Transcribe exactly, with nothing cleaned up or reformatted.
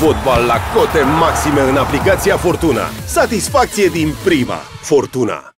fotbal la cote maxime în aplicația Fortuna. Satisfacție din prima. Fortuna.